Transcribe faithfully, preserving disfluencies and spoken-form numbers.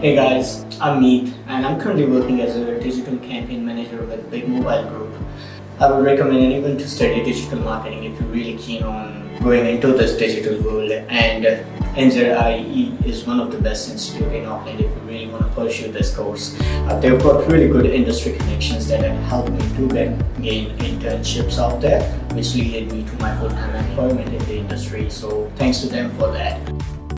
Hey guys, I'm Meet and I'm currently working as a digital campaign manager with Big Mobile Group. I would recommend anyone to study digital marketing if you're really keen on going into this digital world, and N Z I E is one of the best institutes in Auckland if you really want to pursue this course. Uh, they've got really good industry connections that have helped me to get, gain internships out there, which led me to my full-time employment in the industry, so thanks to them for that.